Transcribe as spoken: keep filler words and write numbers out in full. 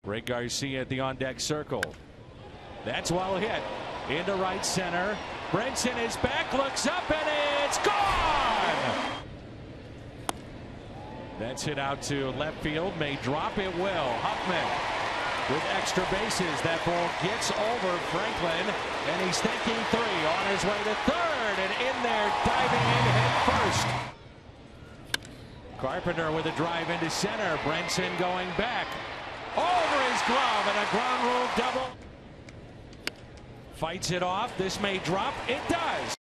Ray Garcia at the on-deck circle. That's well hit. Into right center. Brinson is back, looks up, and it's gone! That's hit out to left field. May drop, it will. Huffman with extra bases. That ball gets over Franklin, and he's thinking three. On his way to third, and in there, diving in head first. Carpenter with a drive into center. Brinson going back. Over his glove, and a ground rule double. Fights it off. This may drop. It does.